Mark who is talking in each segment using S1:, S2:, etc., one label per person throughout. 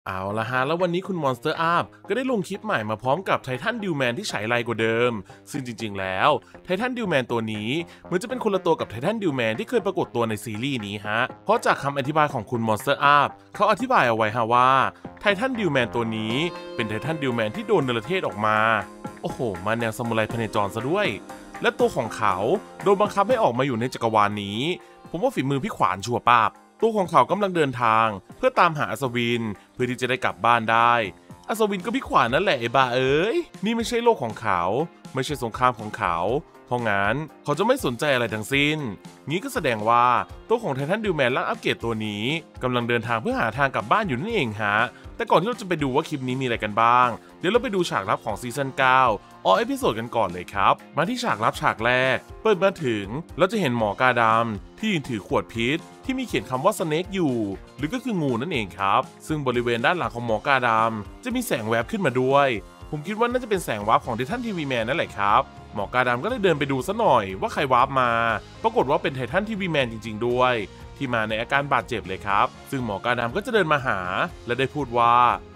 S1: เอาละฮะแล้ววันนี้คุณ Monster Up ก็ได้ลงคลิปใหม่มาพร้อมกับไททันดิวแมนที่ฉายไรกว่าเดิมซึ่งจริงๆแล้วไททันดิวแมนตัวนี้เหมือนจะเป็นคนละตัวกับไททันดิวแมนที่เคยปรากฏตัวในซีรีส์นี้ฮะเพราะจากคำอธิบายของคุณ Monster Up เขาอธิบายเอาไว้ฮะว่าไททันดิวแมนตัวนี้เป็นไททันดิวแมนที่โดนเนรเทศออกมาโอ้โหมาแนวซามูไรพเนจรซะด้วยและตัวของเขาโดนบังคับให้ออกมาอยู่ในจักรวาลนี้ผมว่าฝีมือพี่ขวานชัวร์ป้าบตัวของเขากำลังเดินทางเพื่อตามหาอัศวินเพื่อที่จะได้กลับบ้านได้อัศวินก็พี่ขวานนั่นแหละไอ้บ้าเอ้ยนี่ไม่ใช่โลกของเขาไม่ใช่สงครามของเขาเพราะงั้นเขาจะไม่สนใจอะไรทั้งสิ้นงี้ก็แสดงว่าตัวของไททันดิวแมนร่างอัปเกรดตัวนี้กำลังเดินทางเพื่อหาทางกลับบ้านอยู่นั่นเองฮะแต่ก่อนที่เราจะไปดูว่าคลิปนี้มีอะไรกันบ้างเดี๋ยวเราไปดูฉากลับของซีซั่น9ออเอพิโซดกันก่อนเลยครับมาที่ฉากลับฉากแรกเปิดมาถึงเราจะเห็นหมอกาดำที่ยืนถือขวดพิษที่มีเขียนคำว่าสเนกอยู่หรือก็คืองูนั่นเองครับซึ่งบริเวณด้านหลังของหมอกาดำจะมีแสงแวบขึ้นมาด้วยผมคิดว่าน่าจะเป็นแสงวาร์ปของไททันทีวีแมนนั่นแหละครับหมอกาดำก็เลยเดินไปดูซะหน่อยว่าใครวาร์ปมาปรากฏว่าเป็นไททันทีวีแมนจริงๆด้วยที่มาในอาการบาดเจ็บเลยครับซึ่งหมอกาดำก็จะเดินมาหาและได้พูดว่า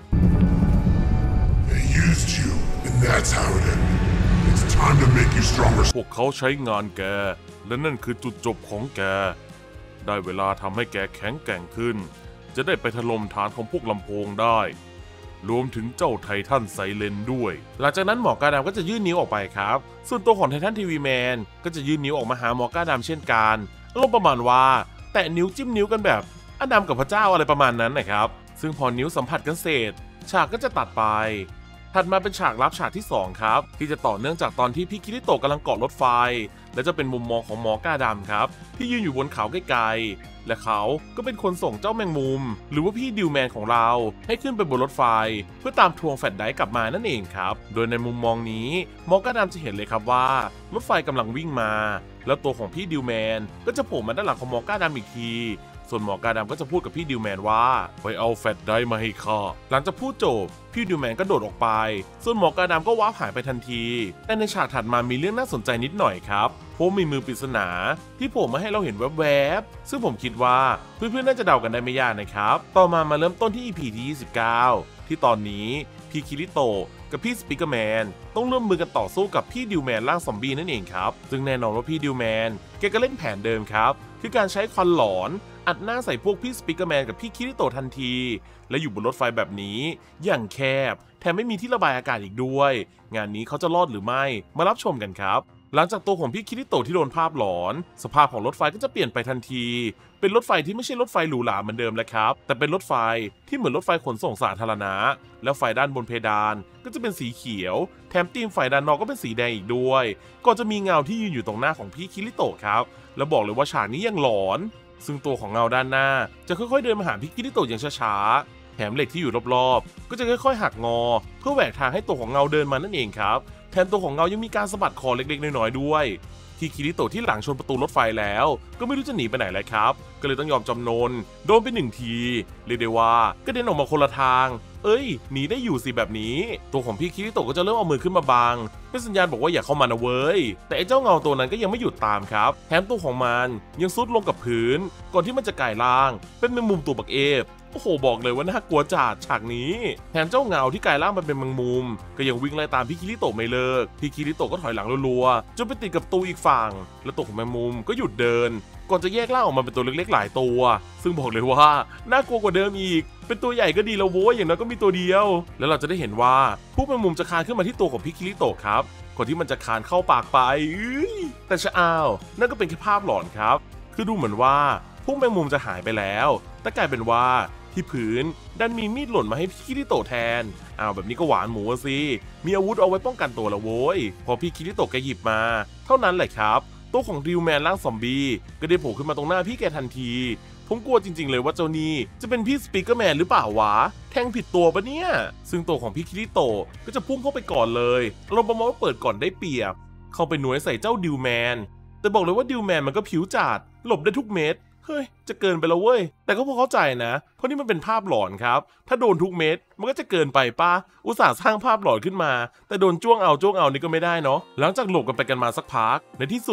S2: They used you, and that's how it ended. It's time to make you stronger.
S1: พวกเขาใช้งานแกและนั่นคือจุดจบของแกได้เวลาทำให้แกแข็งแกร่งขึ้นจะได้ไปถล่มฐานของพวกลำโพงได้รวมถึงเจ้าไททันไซเลนด้วยหลังจากนั้นหมอกาดำก็จะยื่นนิ้วออกไปครับส่วนตัวของไททันทีวีแมนก็จะยื่นนิ้วออกมาหาหมอกาดำเช่นกันอารมณ์ประมาณว่าแตะนิ้วจิ้มนิ้วกันแบบอดัมกับพระเจ้าอะไรประมาณนั้นนะครับซึ่งพอนิ้วสัมผัสกันเสร็จฉากก็จะตัดไปถัดมาเป็นฉากลับฉากที่2ครับที่จะต่อเนื่องจากตอนที่พี่คิริโตะกำลังเกาะรถไฟและจะเป็นมุมมองของหมอกาดำครับที่ยืนอยู่บนเขาไกลๆและเขาก็เป็นคนส่งเจ้าแมงมุมหรือว่าพี่ดิวแมนของเราให้ขึ้นไปบนรถไฟเพื่อตามทวงแฟลชไดรฟ์กลับมานั่นเองครับโดยในมุมมองนี้หมอกาดำจะเห็นเลยครับว่ารถไฟกำลังวิ่งมาแล้วตัวของพี่ดิวแมนก็จะโผล่มาด้านหลังของหมอกาดำอีกทีส่วนหมอกาดำก็จะพูดกับพี่ดิวแมนว่าไปเอาแฟลชไดรฟ์มาให้ข้าหลังจากพูดจบพี่ดิวแมนก็โดดออกไปส่วนหมอกาดำก็ว้าหายไปทันทีแต่ในฉากถัดมามีเรื่องน่าสนใจนิดหน่อยครับเพราะมีมือปริศนาที่โผล่มาให้เราเห็นแวบๆซึ่งผมคิดว่าเพื่อนๆน่าจะเดากันได้ไม่ยากนะครับต่อมาเริ่มต้นที่ EP ที่29ที่ตอนนี้พี่คิริโตะกับพี่สปิกเกอร์แมนต้องร่วมมือกันต่อสู้กับพี่ดิวแมนร่างซอมบี้นั่นเองครับซึ่งแน่นอนว่าพี่ดิวแมนแกก็เล่นแผนเดิมครับคือการใช้ควันหลอนอัดหน้าใส่พวกพี่สปิกเกอร์แมนกับพี่คิริโตะทันทีและอยู่บนรถไฟแบบนี้อย่างแคบแถมไม่มีที่ระบายอากาศอีกด้วยงานนี้เขาจะรอดหรือไม่มารับชมกันครับหลังจากตัวของพี่คิริโตะที่โดนภาพหลอนสภาพของรถไฟก็จะเปลี่ยนไปทันทีเป็นรถไฟที่ไม่ใช่รถไฟหรูหราเหมือนเดิมแล้วครับแต่เป็นรถไฟที่เหมือนรถไฟขนส่งสาธารณะแล้วไฟด้านบนเพดานก็จะเป็นสีเขียวแถมธีมไฟด้านนอกก็เป็นสีแดงอีกด้วยก็จะมีเงาที่ยืนอยู่ตรงหน้าของพี่คิริโตะครับแล้วบอกเลยว่าฉากนี้ยังหลอนซึ่งตัวของเงาด้านหน้าจะค่อยๆเดินมาหาพี่คิริโตะอย่างช้าๆแถมเหล็กที่อยู่รอบๆก็จะค่อยๆหักงอเพื่อแหวกทางให้ตัวของเงาเดินมานั่นเองครับแถมตัวของเงายังมีการสะบัดคอเล็กๆน้อยๆด้วยที่คิริโตะที่หลังชนประตูรถไฟแล้วก็ไม่รู้จะหนีไปไหนแล้วครับก็เลยต้องยอมจำนนโดนไป1 ทีเรียกได้ว่าก็เดินออกมาคนละทางหนีได้อยู่สิแบบนี้ตัวของพี่คิริโตะก็จะเริ่มเอามือขึ้นมาบังเป็นสัญญาณบอกว่าอย่าเข้ามานะเว้ยแต่ไอ้เจ้าเงาตัวนั้นก็ยังไม่หยุดตามครับแถมตัวของมันยังซุดลงกับพื้นก่อนที่มันจะกลายร่างเป็นแมงมุมตัวบักเอฟโอ้โหบอกเลยว่าน่ากลัวจัดฉากนี้แถมเจ้าเงาที่กลายร่างมันเป็นแมงมุมก็ยังวิ่งไล่ตามพี่คิริโตะไม่เลิกพี่คิริโตะก็ถอยหลังรัวๆจนไปติดกับตูอีกฝั่งแล้วตัวของแมงมุมก็หยุดเดินก่อนจะแยกร่างออกมาเป็นตัวเล็กๆหลายตัวซึ่งบอกเลยว่าน่ากลัวกว่าเดิมอีกเป็นตัวใหญ่ก็ดีแล้วโว้ยอย่างน้อยก็มีตัวเดียวแล้วเราจะได้เห็นว่าพวกแมงมุมจะคานขึ้นมาที่ตัวของพี่คิริโตะครับก่อนที่มันจะคานเข้าปากไปแต่ชะอ้าวนั่นก็เป็นแค่ภาพหลอนครับคือดูเหมือนว่าพวกแมงมุมจะหายไปแล้วแต่กลายเป็นว่าที่พื้นดันมีมีดหล่นมาให้พี่คิริโตะแทนแบบนี้ก็หวานหมูสิมีอาวุธเอาไว้ป้องกันตัวละโว้ยพอพี่คิริโตะแกหยิบมาเท่านั้นแหละครับตัวของดิวแมนร่างซอมบี้ก็ได้โผล่ขึ้นมาตรงหน้าพี่แกทันทีผมกลัวจริงๆเลยว่าเจ้านี่จะเป็นพี่สปีกเกอร์แมนหรือเปล่าวะแทงผิดตัวปะเนี่ยซึ่งตัวของพี่คิริโตะก็จะพุ่งเข้าไปก่อนเลยเราประมาณว่าเปิดก่อนได้เปรียบเข้าไปหน่วยใส่เจ้าดิวแมนแต่บอกเลยว่าดิวแมนมันก็ผิวจัดหลบได้ทุกเม็ดเฮ้ยจะเกินไปแล้วเว้ยแต่ก็พอเข้าใจนะเพราะนี่มันเป็นภาพหลอนครับถ้าโดนทุกเม็ดมันก็จะเกินไปป่ะอุตส่าห์สร้างภาพหลอนขึ้นมาแต่โดนจ้วงเอานี่ก็ไม่ได้เนาะหลังจากหลบกันไปกันมาสักพักในที่สุด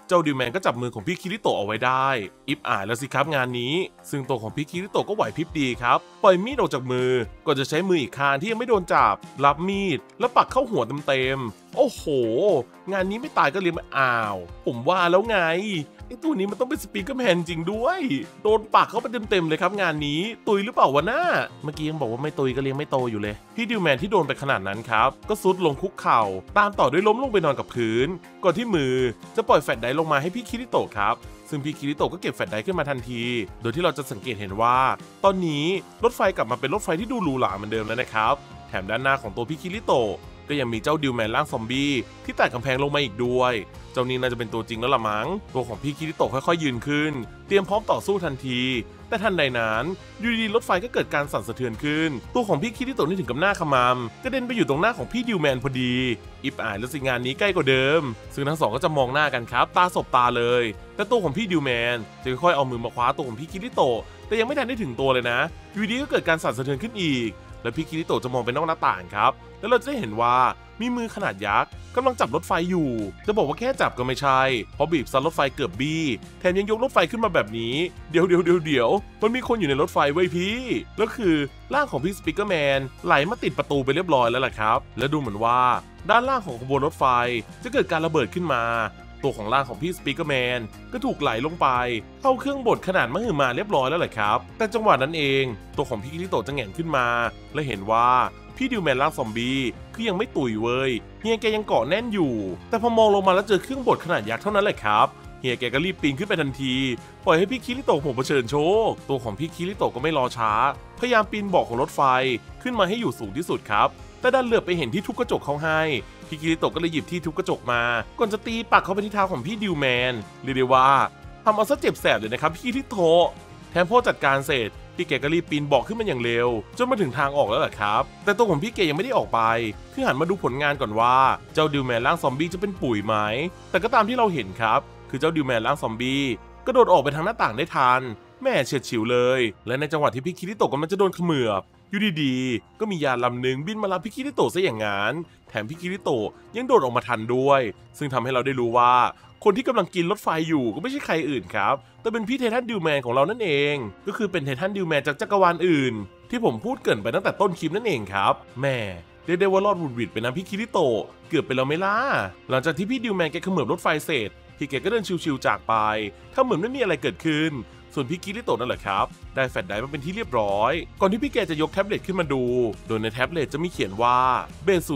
S1: เจ้าดิวแมนก็จับมือของพี่คิริโตะเอาไว้ได้อิบอายแล้วสิครับงานนี้ซึ่งตัวของพี่คิริโตะก็ไหวพริบดีครับปล่อยมีดออกจากมือก่อนจะใช้มืออีกข้างที่ยังไม่โดนจับรับมีดแล้วปักเข้าหัวเต็มๆโอ้โหงานนี้ไม่ตายก็เรียกว่าอ้าวผมว่าแล้วไงไอ้ตัวนี้มันต้องเป็นสปีกเกอร์แมนจริงด้วยโดนปักเข้าไปเต็มๆเลยครับงานนี้ตุยหรือเปล่าวะน้าเมื่อกี้ยังบอกว่าไม่ตุยก็เลี้ยงไม่โตอยู่เลยพี่ดิวแมนที่โดนไปขนาดนั้นครับก็ซุดลงคุกเข่าตามต่อด้วยล้มลงไปนอนกับพื้นก่อนที่มือจะปล่อยแฟลชไดร์ลงมาให้พี่คิริโตะครับซึ่งพี่คิริโตะก็เก็บแฟลชไดร์ขึ้นมาทันทีโดยที่เราจะสังเกตเห็นว่าตอนนี้รถไฟกลับมาเป็นรถไฟที่ดูหรูหราเหมือนเดิมแล้วนะครับแถมด้านหน้าของตัวพี่คิริโตะก็ยังมีเจ้าดิวแมนร่างซอมบี้ที่แตกกำแพงลงมาอีกด้วยเจ้านี้น่าจะเป็นตัวจริงแล้วล่ะมั้งตัวของพี่คิริโตะค่อยๆยืนขึ้นเตรียมพร้อมต่อสู้ทันทีแต่ทันใดนั้นอยู่ดีๆรถไฟก็เกิดการสั่นสะเทือนขึ้นตัวของพี่คิริโตะนี่ถึงกับหน้าขมำกระเด็นไปอยู่ตรงหน้าของพี่ดิวแมนพอดีอิบอายแล้วสิงานนี้ใกล้กว่าเดิมซึ่งทั้งสองก็จะมองหน้ากันครับตาสบตาเลยแต่ตัวของพี่ดิวแมนจะค่อยๆเอามือมาคว้าตัวของพี่คิริโตะแต่ยังไม่ทันได้ถึงตัวเลยนะอยู่ดีก็เกิดการสั่นสะเทือนขึ้นอีกและพี่คิริโตะจะมองไปนอกหน้าต่างครับแล้วเราจะได้เห็นว่ามีมือขนาดยักษ์กำลังจับรถไฟอยู่จะบอกว่าแค่จับก็ไม่ใช่เพราะบีบซัดรถไฟเกือบบี้แถมยังยกรถไฟขึ้นมาแบบนี้เดี๋ยวมันมีคนอยู่ในรถไฟไว้พี่แล้วคือร่างของพี่สปีกเกอร์แมนไหลมาติดประตูไปเรียบร้อยแล้วล่ะครับและดูเหมือนว่าด้านล่างของขบวนรถไฟจะเกิดการระเบิดขึ้นมาตัวของร่างของพี่สปีกเกอร์แมนก็ถูกไหลลงไปเข้าเครื่องบดขนาดมหึมาเรียบร้อยแล้วแหละครับแต่จังหวะนั้นเองตัวของพี่คิริโตะจะแหง่นขึ้นมาและเห็นว่าพี่ดิวแมนร่างซอมบี้คือยังไม่ตุยเว้ยเฮียแกยังเกาะแน่นอยู่แต่พอมองลงมาแล้วเจอเครื่องบดขนาดยักษ์เท่านั้นแหละครับเฮียแกก็รีบปีนขึ้นไปทันทีปล่อยให้พี่คิริโตะผมเผชิญโชคตัวของพี่คิริโตะก็ไม่รอช้าพยายามปีนเบาะของรถไฟขึ้นมาให้อยู่สูงที่สุดครับแต่ดันเหลือบไปเห็นที่ทุบกระจกเขาให้พี่คิริโตะก็เลยหยิบที่ทุบกระจกมาก่อนจะตีปักเข้าไปที่เท้าของพี่ดิวแมนเรียกได้ว่าทำเอาซะเจ็บแสบเลยนะครับพี่คิริโตะแถมพอจัดการเสร็จพี่แกก็รีบปีนเบาะขึ้นมาอย่างเร็วจนมาถึงทางออกแล้วแหละครับแต่ตัวของพี่แกยังไม่ได้ออกไปคือหันมาดูผลงานก่อนว่าเจ้าดิวแมนร่างซอมบี้จะเป็นปุ๋ยไหมแต่ก็ตามที่เราเห็นครับคือเจ้าดิวแมนร่างซอมบี้กระโดดออกไปทางหน้าต่างได้ทันแม่เฉียดฉิวเลยและในจังหวะที่พี่คิริโตะกำลังจะโดนเขมือบอยู่ดีๆก็มียานลำหนึ่งบินมารับพี่คิริโตะซะอย่างนั้นแถมพี่คิริโตะยังโดดออกมาทันด้วยซึ่งทำให้เราได้รู้ว่าคนที่กำลังกินรถไฟอยู่ก็ไม่ใช่ใครอื่นครับแต่เป็นพี่ไททันดิวแมนของเรานั่นเองก็คือเป็นไททันดิวแมนจากจักรวาลอื่นที่ผมพูดเกริ่นไปตั้งแต่ต้นคลิปนั่นเองครับแม่เรียกได้ว่ารอดวุดวิดไปนะพี่คิริโตะเกือบไปแล้วไม่ล่ะหลังจากที่พี่ดิวแมนแกเขมือบรถไฟเสร็จพี่แกก็เดินชิวๆจากไปถ้าเหมือนไม่มีอะไรเกิดขึ้นส่วนพี่คิริโตะนั่นแหละครับได้แฟลชไดร์มาเป็นที่เรียบร้อยก่อนที่พี่แกจะยกแท็บเล็ตขึ้นมาดูโดยในแท็บเล็ตจะมีเขียนว่าเบส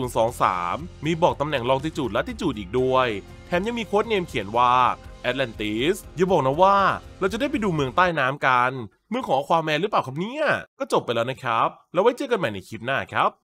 S1: 023มีบอกตำแหน่งลองติจูดและติจูดอีกด้วยแถมยังมีโค้ดเนมเขียนว่าแอตแลนติสอย่าบอกนะว่าเราจะได้ไปดูเมืองใต้น้ำกันเมืองของอควาแมนหรือเปล่าครับเนี่ยก็จบไปแล้วนะครับแล้วไว้เจอกันใหม่ในคลิปหน้าครับ